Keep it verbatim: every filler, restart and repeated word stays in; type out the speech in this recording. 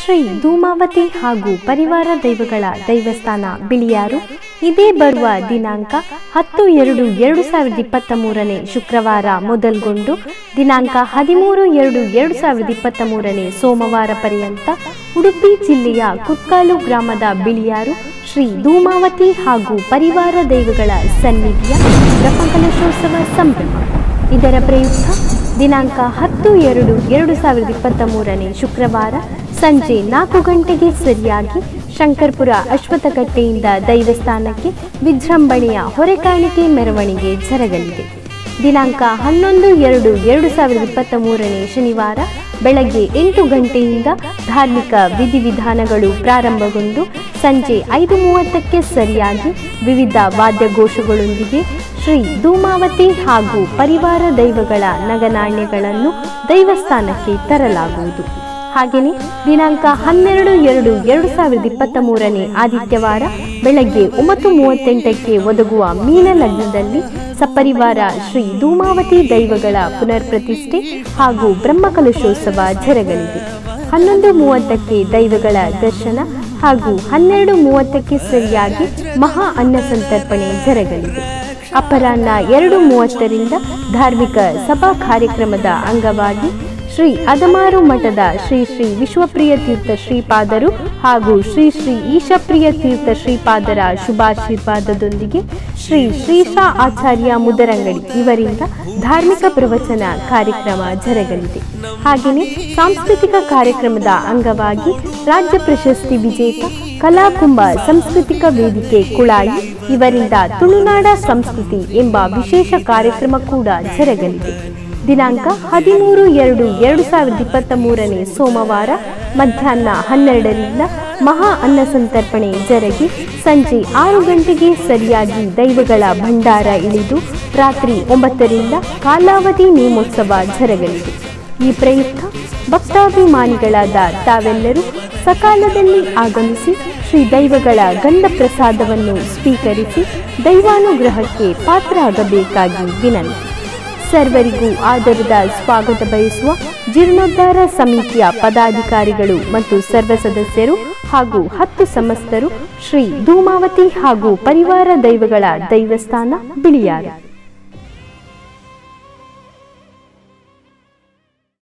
ಶ್ರೀ ಧೂಮಾವತಿ ಹಾಗೂ ಪರಿವಾರ ದೈವಗಳ ದೈವಸ್ಥಾನ ಬಿಳಿಯಾರು ಇದೇ ಬರುವ ದಿನಾಂಕ ಹತ್ತು ಎರಡು ಎರಡು ಸಾವಿರದ ಇಪ್ಪತ್ತ ಮೂರನೇ ಶುಕ್ರವಾರ ಮೊದಲ್ಗೊಂಡು ದಿನಾಂಕ ಹದಿಮೂರು ಎರಡು ಎರಡು ಸಾವಿರದ ಇಪ್ಪತ್ತ ಮೂರನೇ ಸೋಮವಾರ ಪರ್ಯಂತ ಉಡುಪಿ ಜಿಲ್ಲೆಯ ಕುತ್ಕಾಲು ಗ್ರಾಮದ ಬಿಳಿಯಾರು ಶ್ರೀ ಧೂಮಾವತಿ ಹಾಗೂ ಪರಿವಾರ ದೈವಗಳ ಸನ್ನಿಧಿಯ ಬ್ರಹ್ಮಕಲಶೋತ್ಸವ ಸಂಭ್ರಮ. ಇದರ ಪ್ರಯುಕ್ತ ದಿನಾಂಕ ಹತ್ತು ಎರಡು ಎರಡು ಸಾವಿರದ ಇಪ್ಪತ್ತ ಮೂರನೇ ಶುಕ್ರವಾರ ಸಂಜೆ ನಾಲ್ಕು ಗಂಟೆಗೆ ಸರಿಯಾಗಿ ಶಂಕರ್ಪುರ ಅಶ್ವತ್ಥಕಟ್ಟೆಯಿಂದ ದೈವಸ್ಥಾನಕ್ಕೆ ವಿಜೃಂಭಣೆಯ ಹೊರೆಕಾಣಿಕೆ ಮೆರವಣಿಗೆ ಜರಗಲಿದೆ. ದಿನಾಂಕ ಹನ್ನೊಂದು ಎರಡು ಎರಡು ಸಾವಿರದ ಇಪ್ಪತ್ತ ಮೂರನೇ ಶನಿವಾರ ಬೆಳಗ್ಗೆ ಎಂಟು ಗಂಟೆಯಿಂದ ಧಾರ್ಮಿಕ ವಿಧಿವಿಧಾನಗಳು ಪ್ರಾರಂಭಗೊಂಡು ಸಂಜೆ ಐದು ಮೂವತ್ತಕ್ಕೆ ಸರಿಯಾಗಿ ವಿವಿಧ ವಾದ್ಯಘೋಷಗಳೊಂದಿಗೆ ಶ್ರೀ ಧೂಮಾವತಿ ಹಾಗೂ ಪರಿವಾರ ದೈವಗಳ ನಗನಾಣ್ಯಗಳನ್ನು ದೈವಸ್ಥಾನಕ್ಕೆ ತರಲಾಗುವುದು. ಹಾಗೆಯೇ ದಿನಾಂಕ ಹನ್ನೆರಡು ಎರಡು ಎರಡು ಸಾವಿರದ ಇಪ್ಪತ್ತ ಮೂರನೇ ಆದಿತ್ಯವಾರ ಬೆಳಗ್ಗೆ ಒಂಬತ್ತು ಮೂವತ್ತೆಂಟಕ್ಕೆ ಒದಗುವ ಮೀನ ಲಗ್ನದಲ್ಲಿ ಸಪರಿವಾರ ಶ್ರೀ ಧೂಮಾವತಿ ದೈವಗಳ ಪುನರ್ ಪ್ರತಿಷ್ಠೆ ಹಾಗೂ ಬ್ರಹ್ಮಕಲಶೋತ್ಸವ ಜರಗಲಿದೆ. ಹನ್ನೊಂದು ಮೂವತ್ತಕ್ಕೆ ದೈವಗಳ ದರ್ಶನ ಹಾಗೂ ಹನ್ನೆರಡು ಮೂವತ್ತಕ್ಕೆ ಸರಿಯಾಗಿ ಮಹಾ ಅನ್ನ ಸಂತರ್ಪಣೆ ಜರಗಲಿದೆ. ಅಪರಾಹ್ನ ಎರಡು ಮೂವತ್ತರಿಂದ ಧಾರ್ಮಿಕ ಸಭಾ ಕಾರ್ಯಕ್ರಮದ ಅಂಗವಾಗಿ ಶ್ರೀ ಅದಮಾರು ಮಠದ ಶ್ರೀ ಶ್ರೀ ವಿಶ್ವಪ್ರಿಯ ತೀರ್ಥ ಶ್ರೀಪಾದರು ಹಾಗೂ ಶ್ರೀ ಶ್ರೀ ಈಶಪ್ರಿಯ ತೀರ್ಥ ಶ್ರೀಪಾದರ ಶುಭಾಶೀರ್ವಾದದೊಂದಿಗೆ ಶ್ರೀ ಶ್ರೀಶಾ ಆಚಾರ್ಯ ಮುದರಂಗಡಿ ಇವರಿಂದ ಧಾರ್ಮಿಕ ಪ್ರವಚನ ಕಾರ್ಯಕ್ರಮ ಜರಗಲಿದೆ. ಹಾಗೆಯೇ ಸಾಂಸ್ಕೃತಿಕ ಕಾರ್ಯಕ್ರಮದ ಅಂಗವಾಗಿ ರಾಜ್ಯ ಪ್ರಶಸ್ತಿ ವಿಜೇತ ಕಲಾಕುಂಭ ಸಾಂಸ್ಕೃತಿಕ ವೇದಿಕೆ ಕುಳಾಯಿ ಇವರಿಂದ ತುಳುನಾಡ ಸಂಸ್ಕೃತಿ ಎಂಬ ವಿಶೇಷ ಕಾರ್ಯಕ್ರಮ ಕೂಡ ಜರಗಲಿದೆ. ದಿನಾಂಕ ಹದಿಮೂರು ಎರಡು ಎರಡು ಸಾವಿರದ ಇಪ್ಪತ್ತ ಮೂರನೇ ಸೋಮವಾರ ಮಧ್ಯಾಹ್ನ ಹನ್ನೆರಡರಿಂದ ಮಹಾ ಅನ್ನ ಸಂತರ್ಪಣೆ ಜರಗಿ ಸಂಜೆ ಆರು ಗಂಟೆಗೆ ಸರಿಯಾಗಿ ದೈವಗಳ ಭಂಡಾರ ಇಳಿದು ರಾತ್ರಿ ಒಂಬತ್ತರಿಂದ ಕಾಲಾವಧಿ ನೇಮೋತ್ಸವ ಜರಗಲಿದೆ. ಈ ಪ್ರಯುಕ್ತ ಭಕ್ತಾಭಿಮಾನಿಗಳಾದ ತಾವೆಲ್ಲರೂ ಸಕಾಲದಲ್ಲಿ ಆಗಮಿಸಿ ಶ್ರೀ ದೈವಗಳ ಗಂಧ ಪ್ರಸಾದವನ್ನು ಸ್ವೀಕರಿಸಿ ದೈವಾನುಗ್ರಹಕ್ಕೆ ಪಾತ್ರರಾಗಬೇಕಾಗಿ ವಿನಂತಿ. ಸರ್ವರಿಗೂ ಆದರದ ಸ್ವಾಗತ ಬಯಸುವ ಜೀರ್ಣೋದ್ಧಾರ ಸಮಿತಿಯ ಪದಾಧಿಕಾರಿಗಳು ಮತ್ತು ಸರ್ವ ಸದಸ್ಯರು ಹಾಗೂ ಹತ್ತು ಸಮಸ್ತರು ಶ್ರೀ ಧೂಮಾವತಿ ಹಾಗೂ ಪರಿವಾರ ದೈವಗಳ ದೈವಸ್ಥಾನ ಬಿಳಿಯಾರು.